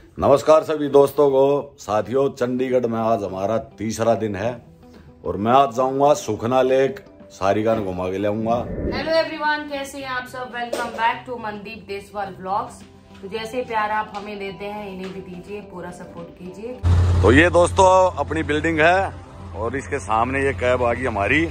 नमस्कार सभी दोस्तों को। साथियों, चंडीगढ़ में आज हमारा तीसरा दिन है और मैं आज जाऊंगा सुखना लेक, सारिका ने घुमा के लाऊंगा। हेलो एवरीवन, कैसे हैं आप सब। Welcome back to Mandeep Deswal blogs. तो जैसे प्यार आप हमें देते हैं, इन्हें भी दीजिए, पूरा सपोर्ट कीजिए। तो ये दोस्तों अपनी बिल्डिंग है और इसके सामने ये कैब आ गई हमारी।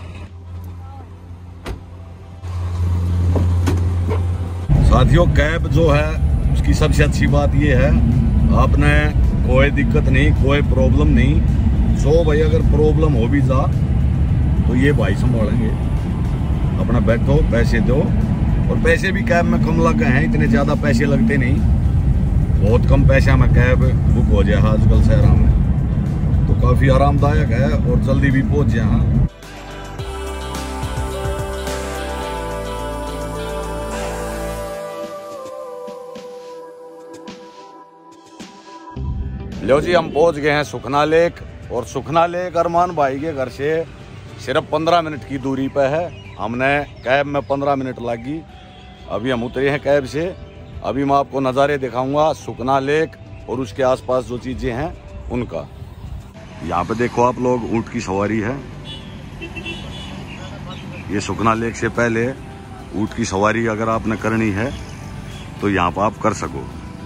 साथियों, कैब जो है उसकी सबसे अच्छी बात ये है, आपने कोई दिक्कत नहीं, कोई प्रॉब्लम नहीं। जो भाई अगर प्रॉब्लम हो भी जा तो ये भाई संभालेंगे। अपना बैठो, पैसे दो। और पैसे भी कैब में कम लग गए हैं, इतने ज़्यादा पैसे लगते नहीं, बहुत कम पैसे में कैब बुक हो जाए आजकल शहर में। तो काफ़ी आरामदायक है और जल्दी भी पहुँच जाए। लो जी, हम पहुंच गए हैं सुखना लेक। और सुखना लेक अरमान भाई के घर से सिर्फ 15 मिनट की दूरी पे है। हमने कैब में 15 मिनट लगी। अभी हम उतरे हैं कैब से। अभी मैं आपको नज़ारे दिखाऊंगा सुखना लेक और उसके आसपास जो चीज़ें हैं उनका। यहाँ पे देखो आप लोग, ऊँट की सवारी है। ये सुखना लेक से पहले ऊँट की सवारी अगर आपने करनी है तो यहाँ पर आप कर सको।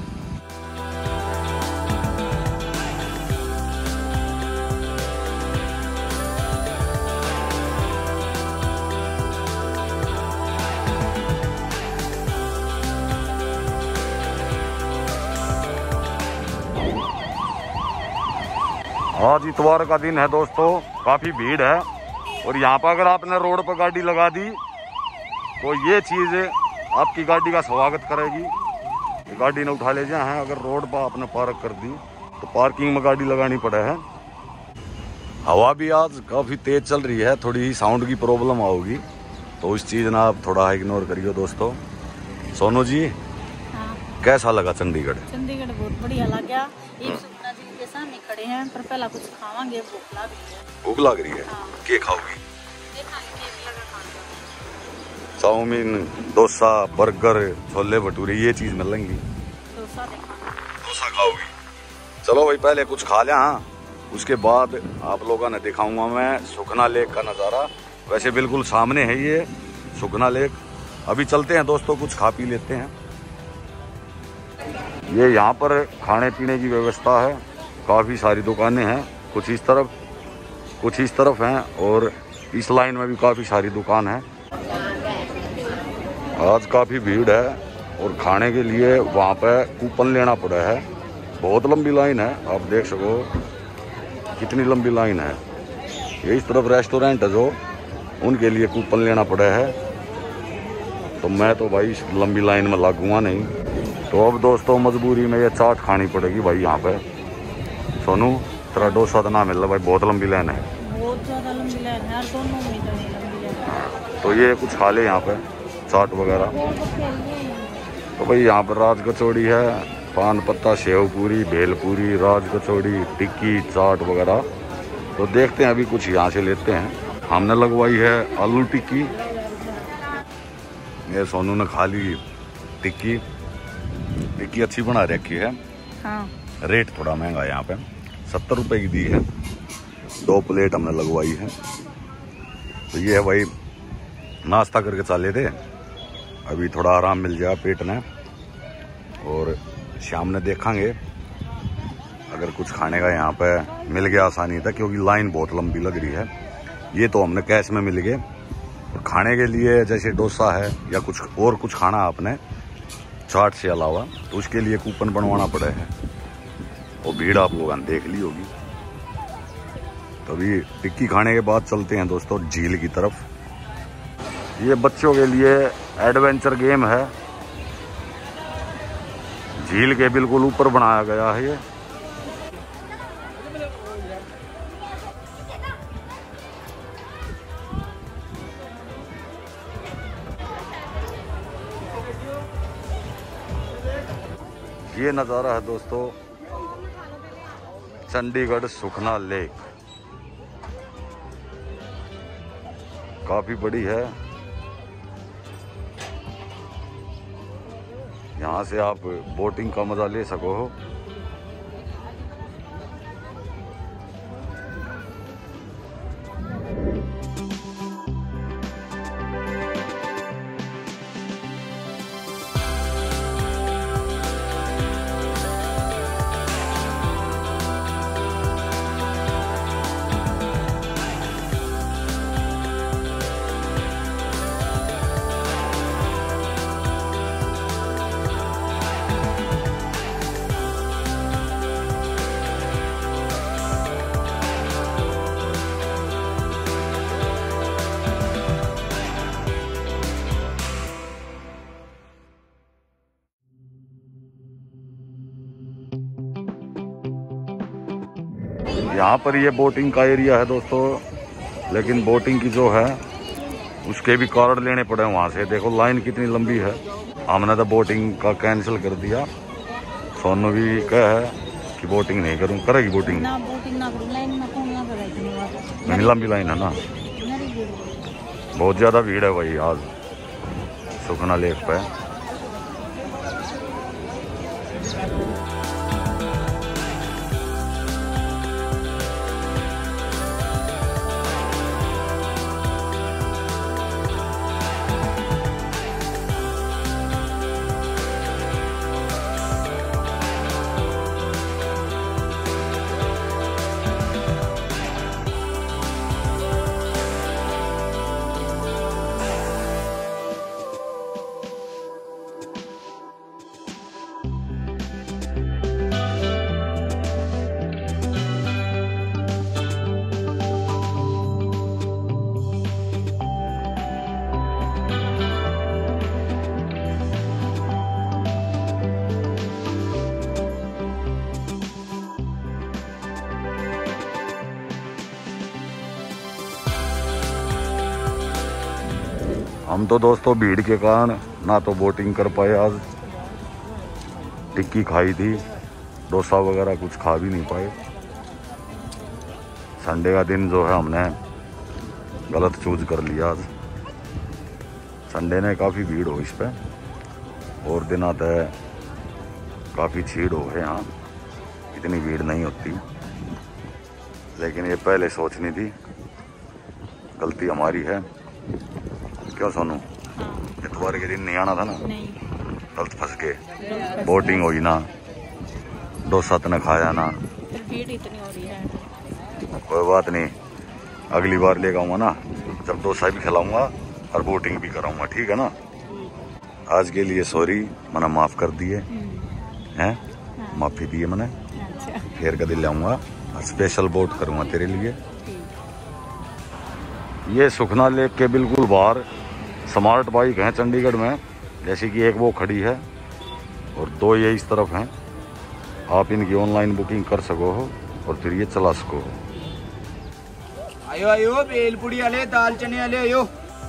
आज इतवार का दिन है दोस्तों, काफ़ी भीड़ है। और यहाँ पर अगर आपने रोड पर गाड़ी लगा दी तो ये चीज़ आपकी गाड़ी का स्वागत करेगी। गाड़ी ने उठा ले जाए हैं। अगर रोड पर आपने पार्क कर दी तो पार्किंग में गाड़ी लगानी पड़े है। हवा भी आज काफ़ी तेज़ चल रही है, थोड़ी ही साउंड की प्रॉब्लम आओगी तो उस चीज़ ना आप थोड़ा इग्नोर करिए दोस्तों। सोनू जी, हाँ। कैसा लगा चंडीगढ़? चंडीगढ़ बहुत बढ़िया लगा। एक सुखना जी के सामने खड़े हैं, पर पहला कुछ खावांगे, भूख लग रही है। भूख लग रही है? हाँ। क्या खाओगी? देखांगे केक लगा खाने। चाउमीन, डोसा, बर्गर, छोले भटूरे, ये चीज मिलेंगी। डोसा देखांगे। डोसा खाओगी? चलो भाई, पहले कुछ खा लिया। हाँ, उसके बाद आप लोगों ने दिखाऊंगा मैं सुखना लेक का नज़ारा। वैसे बिल्कुल सामने है ये सुखना लेक। अभी चलते हैं दोस्तों, कुछ खा पी लेते हैं। ये यहाँ पर खाने पीने की व्यवस्था है, काफ़ी सारी दुकानें हैं। कुछ इस तरफ हैं और इस लाइन में भी काफ़ी सारी दुकान है। आज काफ़ी भीड़ है और खाने के लिए वहाँ पे कूपन लेना पड़ा है। बहुत लंबी लाइन है, आप देख सको कितनी लंबी लाइन है। ये इस तरफ रेस्टोरेंट है जो, उनके लिए कूपन लेना पड़ा है। तो मैं तो भाई इस लंबी लाइन में लगूंगा नहीं। तो अब दोस्तों मजबूरी में ये चाट खानी पड़ेगी भाई यहाँ पे। सोनू, तेरा डोसा तो ना मिल रहा भाई, बहुत लंबी लाइन है। बहुत ज़्यादा लंबी लाइन है, दोनों में लंबी लाइन है। तो ये कुछ खा ले यहाँ पे, चाट वगैरह। तो भाई यहाँ पर राज कचौड़ी है, पान पत्ता, सेव पूरी, भेल पूरी, राज कचौड़ी, टिक्की, चाट वगैरह। तो देखते हैं, अभी कुछ यहाँ से लेते हैं। हमने लगवाई है आलू टिक्की, ये सोनू ने खा ली टिक्की। टिक्की अच्छी बना रखी है। हाँ। रेट थोड़ा महंगा है यहाँ पे, 70 रुपए की दी है। 2 प्लेट हमने लगवाई है। तो ये है भाई, नाश्ता करके चले थे, अभी थोड़ा आराम मिल जाए पेट में। और शाम में देखेंगे अगर कुछ खाने का यहाँ पे मिल गया आसानी था, क्योंकि लाइन बहुत लंबी लग रही है। ये तो हमने कैश में मिल गए। और खाने के लिए जैसे डोसा है या कुछ और कुछ खाना आपने चाट से अलावा, तो उसके लिए कूपन बनवाना पड़ा है। और भीड़ आप लोगों ने देख ली होगी। तो अभी टिक्की खाने के बाद चलते हैं दोस्तों झील की तरफ। ये बच्चों के लिए एडवेंचर गेम है, झील के बिल्कुल ऊपर बनाया गया है ये। ये नज़ारा है दोस्तों चंडीगढ़ सुखना लेक। काफ़ी बड़ी है। यहाँ से आप बोटिंग का मज़ा ले सको हो। यहाँ पर ये बोटिंग का एरिया है दोस्तों, लेकिन बोटिंग की जो है उसके भी कार्ड लेने पड़े वहाँ से। देखो लाइन कितनी लंबी है। हमने तो बोटिंग का कैंसिल कर दिया। सोनू भी कह है कि बोटिंग नहीं करूँ, करेगी बोटिंग ना बोटिंग ना करूँ, लाइन में कौन ना करेगी। नहीं लंबी लाइन है ना, बहुत ज़्यादा भीड़ है भाई आज सुखना लेक पे। हम तो दोस्तों भीड़ के कारण ना तो बोटिंग कर पाए। आज टिक्की खाई थी, डोसा वगैरह कुछ खा भी नहीं पाए। संडे का दिन जो है हमने गलत चूज कर लिया। आज संडे ने काफ़ी भीड़ हो इस पे, और दिन आता है काफ़ी छीड़ हो है। यहाँ इतनी भीड़ नहीं होती, लेकिन ये पहले सोचनी थी, गलती हमारी है। क्यों सोनू? इतवार के दिन नहीं आना था ना? नहीं, गलत फंस गए। बोटिंग हुई ना, डोसा तो न खाया ना। भीड़ इतनी हो रही है। कोई बात नहीं, अगली बार लेकर आऊँगा ना, जब डोसा भी खिलाऊंगा और बोटिंग भी कराऊंगा, ठीक है ना? आज के लिए सॉरी, मैंने माफ़ कर दिए हैं, माफ़ी दी है मैंने। फिर कभी ले आऊँगा, स्पेशल बोट करूँगा तेरे लिए। ये सुखना लेक के बिल्कुल बाहर स्मार्ट बाइक हैं चंडीगढ़ में, जैसे कि एक वो खड़ी है और दो ये इस तरफ हैं। आप इनकी ऑनलाइन बुकिंग कर सको हो और फिर ये चला सको हो। आयो आयो भेलपुड़ी वाले, दाल चने वाले आयो।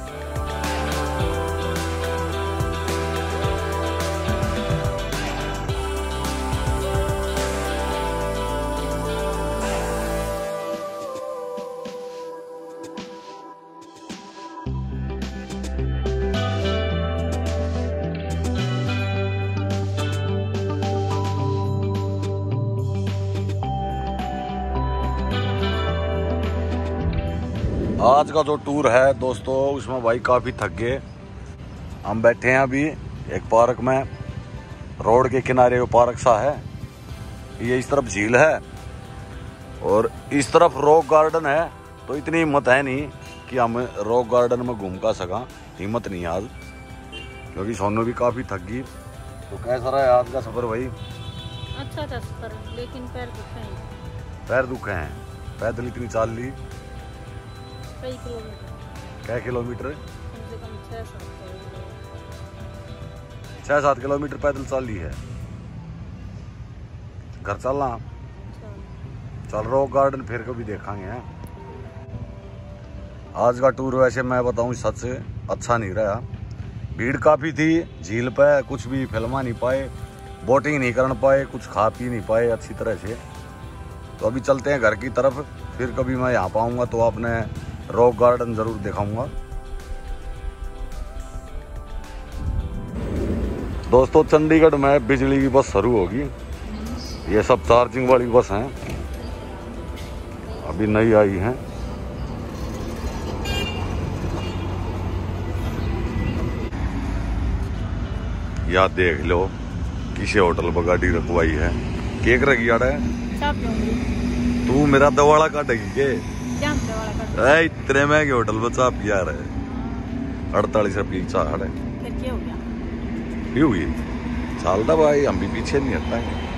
आज का जो टूर है दोस्तों, उसमें भाई काफ़ी थक गए। हम बैठे हैं अभी एक पार्क में, रोड के किनारे वो पार्क सा है। ये इस तरफ झील है और इस तरफ रॉक गार्डन है। तो इतनी हिम्मत है नहीं कि हम रॉक गार्डन में घूम का सका, हिम्मत नहीं आज, क्योंकि सोनू भी काफ़ी थक गई। तो कैसा रहा आज का सफ़र भाई? अच्छा था सफर, लेकिन पैर दुखे हैं। पैर दुखे हैं, पैदल इतनी चाल ली। कई किलोमीटर। क्या किलोमीटर? कम से कम 6-7 किलोमीटर पैदल चाल ली है। घर चलना, चल रॉक गार्डन फिर कभी देखेंगे हैं। आज का टूर वैसे मैं बताऊं सच अच्छा नहीं रहा। भीड़ काफ़ी थी, झील पे कुछ भी फिल्मा नहीं पाए, बोटिंग नहीं कर पाए, कुछ खा पी नहीं पाए अच्छी तरह से। तो अभी चलते हैं घर की तरफ, फिर कभी मैं यहाँ पाऊँगा तो आपने रॉक गार्डन ज़रूर दिखाऊंगा। दोस्तों चंडीगढ़ में बिजली की बस शुरू होगी। ये सब चार्जिंग वाली बस हैं, अभी नई आई हैं। या देख लो किसी होटल पर गाड़ी रखवाई है। केक रखी यार है, तू मेरा दवाड़ा काटेगी के? इतने महंगे होटल पर चाप पिया रहे, 48 रुपये की चाह है। फिर क्या हो गया? हुई चलता भाई, हम भी पीछे नहीं हटता है।